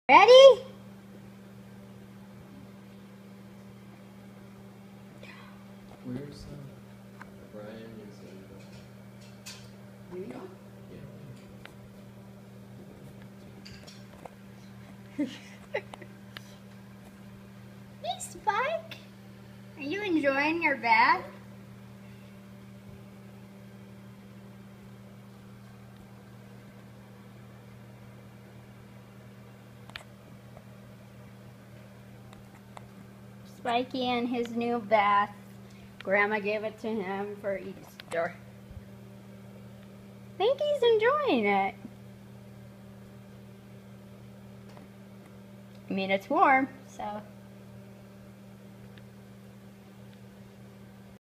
Ready? Where's Brian? New York. Hey, Spike. Are you enjoying your bath? Spikey and his new bath. Grandma gave it to him for Easter. I think he's enjoying it. I mean, it's warm, so.